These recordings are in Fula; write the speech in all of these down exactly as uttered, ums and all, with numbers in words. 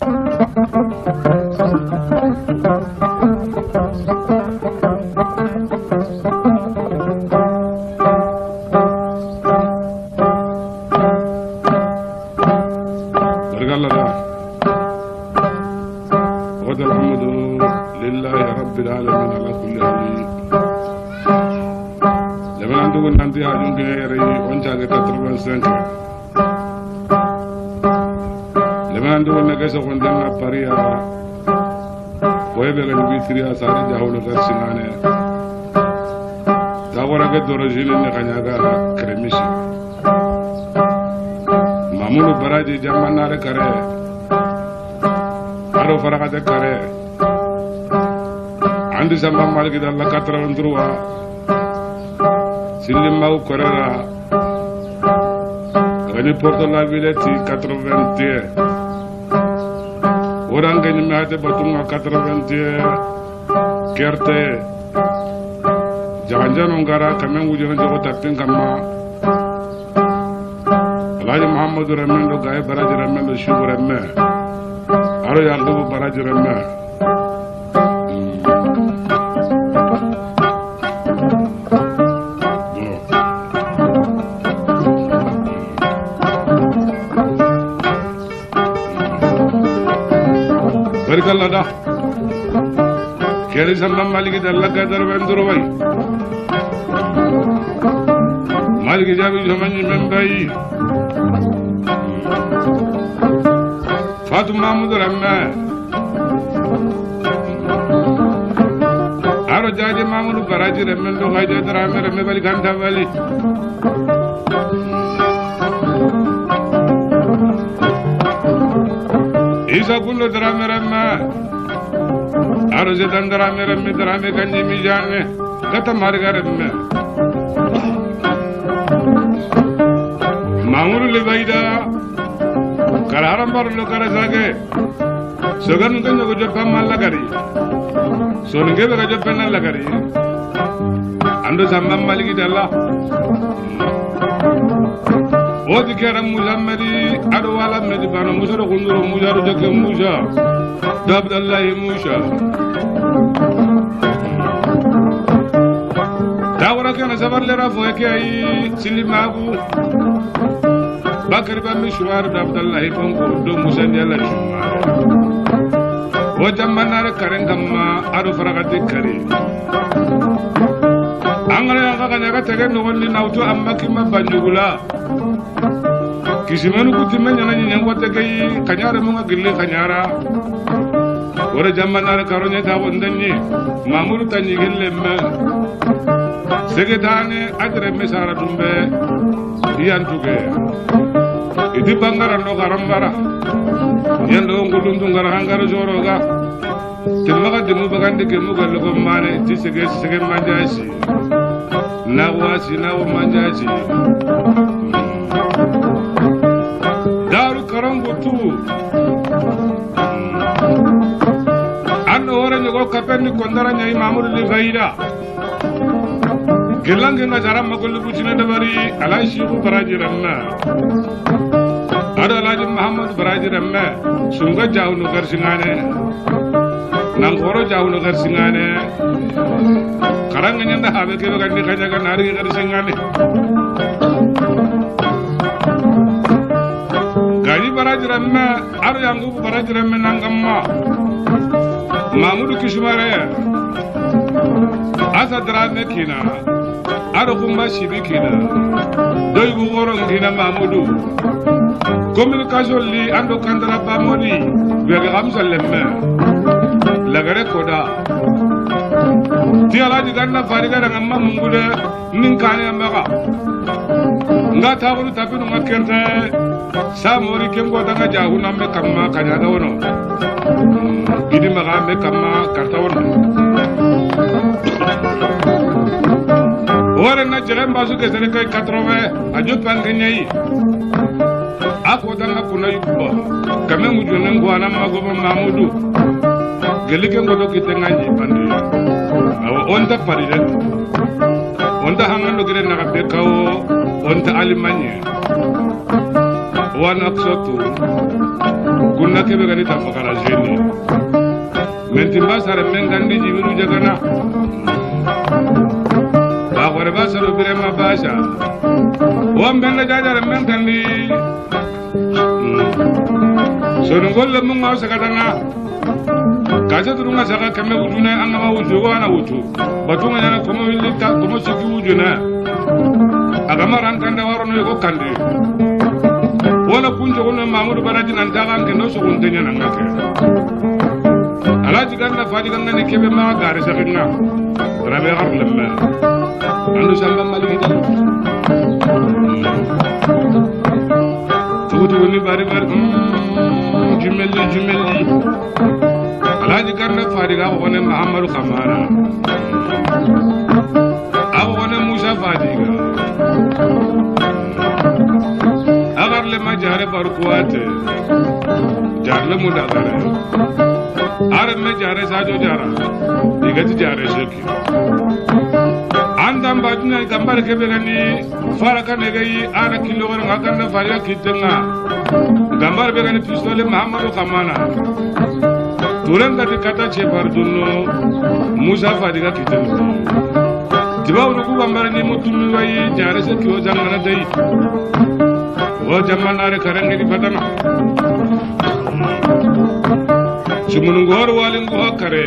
dorojini ne kanyaga kremisi mamulu baraji jamanare kare aro farakate kare andi samba maliki dalla quatre-vingt-trois silimau korera gani porto la villette quatre-vingt-un oranga ni mate batunga quatre-vingt-un kerte jangan ngara kamen wujuna jogo tapin kama Alhaji Muhammadu Ramendo gaye baraji Ramendo shubu ramme aro yandubu baraji ramme barkallah da keri sambam maliki dalla gadar benduru way maliki jabi jamani membai Fatou Mahmoud Ramme aro jaji Mahmoud baraji Ramme ndo gaje Ramme Ramme bali ganda bali Isa kullu Ramme Ramme aro zedan Ramme Ramme Ramme kanji mi janne gata marga Ramme Mahmoud libaida kararam baru lo karasage sogan kan jogo jopam malagari songe be jopan lagari ando sambam maliki dalla odi karam muhammadi ado wala medi bano musa do kunduro musa do jokke musa do abdallahi musa dawra kana sabar le rafo ke ay silimagu Bakar Bami Shuar Abdullahi Kongo do Musa Ndiala Shuar o jamana karen gamma ado faragati kare angale anga kanya tege no wonni nauto amma kimma banjugula kisimanu kutimme nyana nyango tege kanyara mo ngille kanyara ore jamana karonya ta wondanni mamuru tanyi gille me segedane adre mesara dumbe yantuge Idi bangara no garambara yendo ngulundu ngara hangara joroga timaga dimu bagandi kemu galgo mane tisege sege manjashi nawasi nawo manjashi daru karango tu anno ora nyogo kapenni kondara nyai mamuru li gaida gelange na jara magolu bucina dabari alaishi ku barajiranna ada Alhaji Muhammad baraji ramme sunga jawnu garsingane nangoro jawnu garsingane karanga nyanda habe ke gandi kanyaga nari garsingane gari baraji ramme aru yangu baraji ramme nangamma Mahmudu Kishmare asa drame kina aru kumba shibikina doy bu goron kina Mahmudu communication li ando kandara pamoni wega gamsa lemme lagare koda ti alaji ganna fariga daga mamungude nin kane amaka nga tabulu tapinu ngakerte samori kengo daga jahuna me kamma kanyada wono gidi maga me kamma karta wono ore na jeremba su ke sene kay quatre-vingts ajo pangenyai ako danga kuna yuba kame mujone ngwana magoba Mahmudu gelike ngodo kitenganyi pandi awo onta paride onta hangando gire na kabekao onta alimanye wana ksotu kunna kebe gani tafakara jeni menti basare mengandi jibiru jagana ba gore basaro birema basha wambenda jajare mentandi sonu golle mun ma sakatanga kaje turunga saka kemme wujuna anga wuju wana wuju batunga yana komo wilita komo siki wujuna agama rankanda warono ko kandi wala punjo kono Mamadou Baraji nan daga ke no so kontenya nangake alaji ganna fadi ganna ne kebe ma gare sakinga rabe garlemma andu samba maliki dal tutu ni bari bari jumeli jumeli alaji ganna fadi ga wona Muhammadu Kamara aw wona Musa fadi ga agar le ma jare barkuate jarle mudagare are me jare sajo jara digati jare sheki andam baduna gambar ke begani faraka negai ara kilo gar ngakanda faria kitenga gambar begani pistole Muhammadu Kamana turan gati kata che bardunno Musa fadiga kitenga dibaw ko gambar ni mutumi wayi jare sheki o jangana dai o jamanare karangi di fatana sumun ngor walin go kare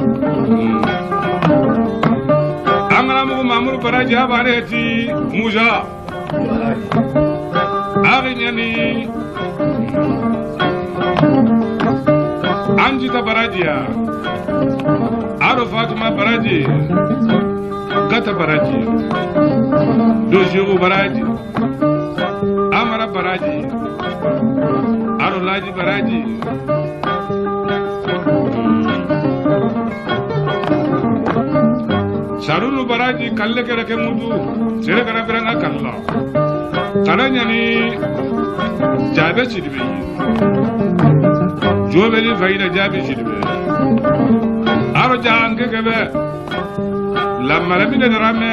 amra mu Mamadou Baraji habare ti Musa ari nyani anji ta Baraji ya aro Fatima Baraji gata Baraji dojiru Baraji amara Baraji aro laji Baraji Sarunu Baraji kalle kera ke mudu sere kara beranga kalla karanya ni jabe chidbe jobeli faida jabe chidbe aro jange kebe lamma rabine darame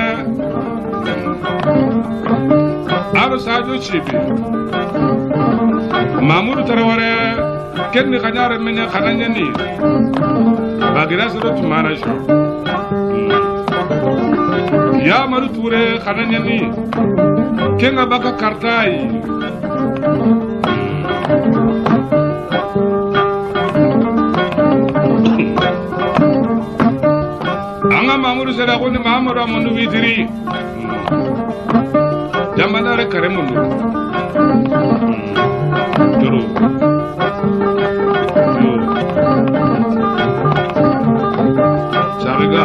aro sajo chidbe Mamadou Taraware kenni kanyare menya kananya ni bagira soro tumana sho ya maru ture kananya ni kenga baka kartai anga Mamadou sera ko ni Mamadou amondu vitiri jamandare kare mundu turu Sariga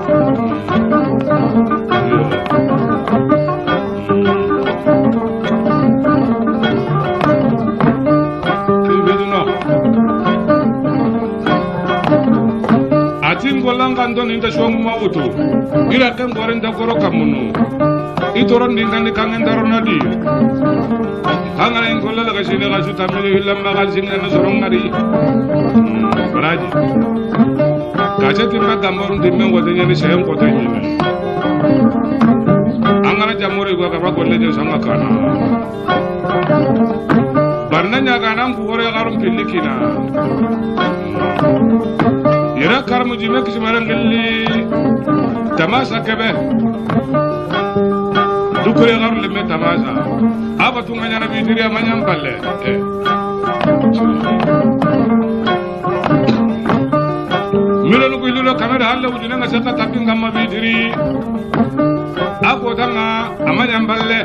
atin golang kanton inta suang mautu ira kan goreng dakoro kamunu itoron dingkan kangen darona di kangen yang gola laga sini kasu tamil hilang makan sini na sorong ngari Baraji kaca timba gambar timba ngotenya ni sayang kotanya ni angara jamure gua kapa golle je sama kana barnanya kanam kuore karum pilikina ira karmu jime kismaran gelli tamasa kebe dukure garu lemme tamasa aba tunganya na bidiri amanyam balle eh milonu ko ilulo kamera halle wujuna nga saka tapin gamma bidiri ako tanga amanyam balle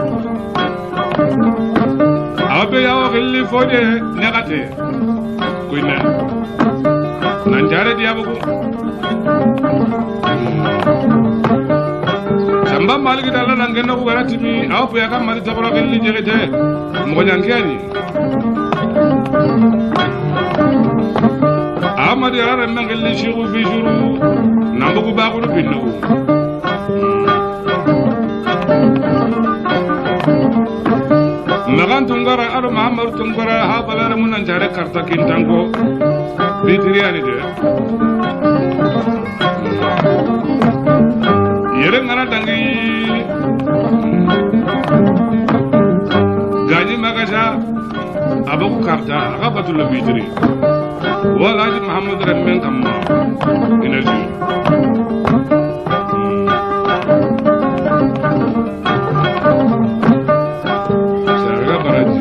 abe yawo gelli fode negate kuina nanjare dia buku samba maliki dalla nangena ko garati mi aw pu yakam mali tabra gelli jegete mo nyankiani amadi yara nangelli shiru fi shuru nambugu baakulu binnu magan tungara aro Muhammadu tungara ha balara mun nanjare karta kintango bitiriani de yere ngana dangi gaji magasa abaku karta aga batul bidri wala di Muhammad rammen kamma energy sarga baraji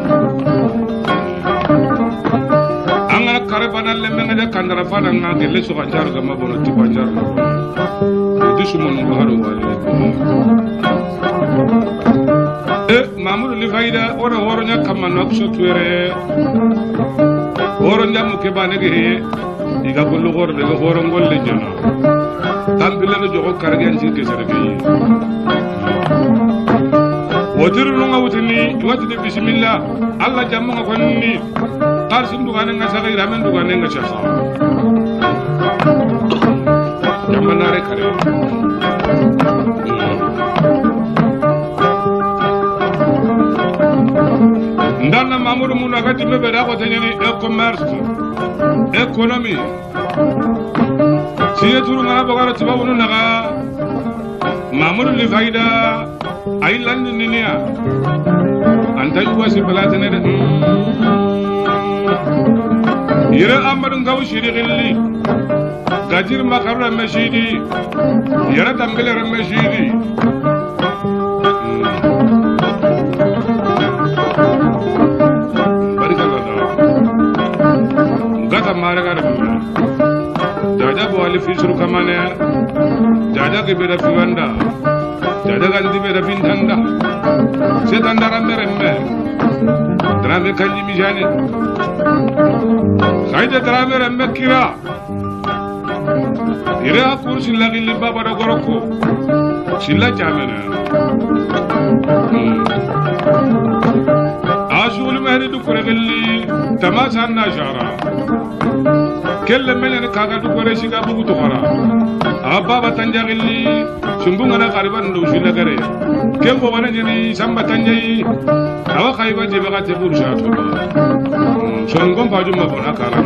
angana karabana lemmen ada kandara fana ngagelle so kanjar gama bono tipanjar itu sumon baharu wali eh Mamadou li fayda ora woronya kamma nok so tuere woron jamu ke banege iga gollo gor de woron golle jono tambile no jogo kargen ci ke serbe wotiru nga wutini watini bismillah allah jamu nga konni qarsin dugane nga sagira men dugane nga chafa jamanare kare ndana Mamadou muna gati mebe da ko tanyani e-commerce economy siye turu ngana bagara tiba wonu naga Mamadou li fayda ay lan ninia anta yuwa si balatene de yere amadu ngaw shiri gilli gajir makarra mashidi yere tambele mashidi Maragar Jaja Boali Fisuru Kamane Jaja Gibera Fivanda Jaja Gandhi Bera Pintanda Setandara Merembe Drame Kanji Mijani Saida Drame Rembe Kira Ira Kursi Lagi Liba Bada Goroko Silla Jamena Ashul Mehri Dukuregelli Tamasan Najara kelle melen kaga du gore shiga bugu to khara abba batanjagilli sumbunga na qariban do shila gare kembo wana jeni samba tanjai awa khayba je baga te bur shato son gom baju ma bona karam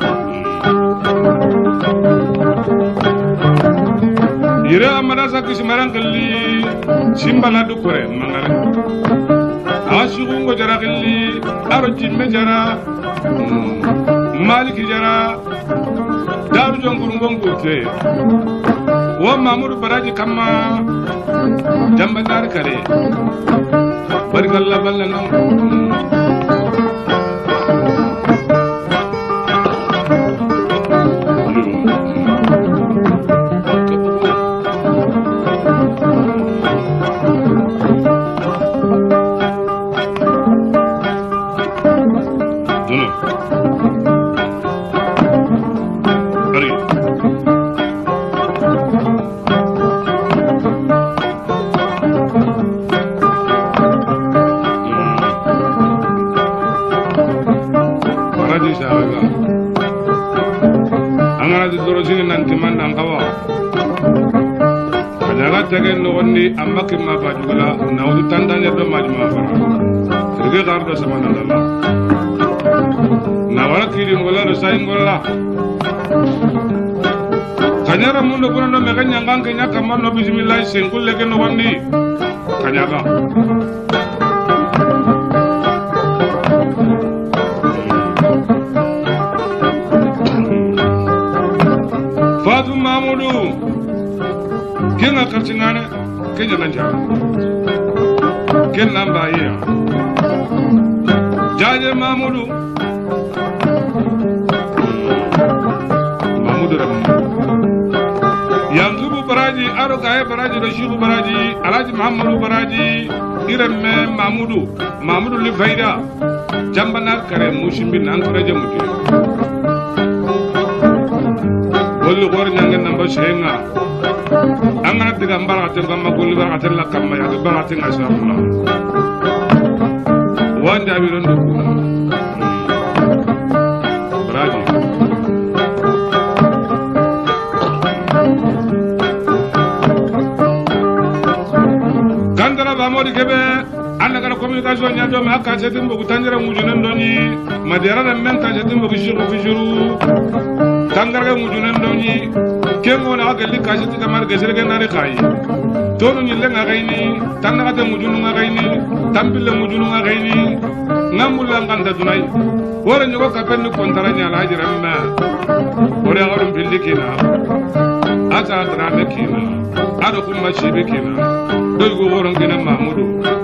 yira amara sakisi marangalli simbala du gore mangare ashugo jaragilli aro jimme jara Maliki jara daru jongur ngongo te wa Mamadou baraji kama jambanar kare barikalla ballan tegen no wonni amake ma bajugala nawdu tandanya do majma fara rege gardo samana dalla nawara kiri ngola do say ngola kanyara mundo buno me ganya nganke nyaka manno bismillah sengul lege no wonni kanyaga Fatu Mamadou Kena karchingane Kenya nanja Kena mbaye Jaje Mamadou Mamadou Rabi Yanzubu Baraji Aro Gaye Baraji Rashibu Baraji Alaji Muhammadu Baraji Iremme Mamadou Mamadou li fayda Jambanar kare mushimbi nankuraje mutu Golli gor nyangen namba shenga angana diga mbaraten gamma golli baraten la kamma ya baraten asarna wanda bi rondo braji kandara bamodi kebe anda kana communication nya do ma ka setin bugu tanjira mujuna ndoni madera na men ka setin bugu shiru fijuru tangarga mujunen doni kengo na galli kashiti kamar gesirge nari kai tonu nyille nga gaini tannaga te mujunu nga gaini tambille mujunu nga gaini ngamulla nganda dunai wora nyugo kapenni kontara nyala hajiramma ore agarum billikina asa drame kina ado kuma shibe kina doy go woron kina mamudu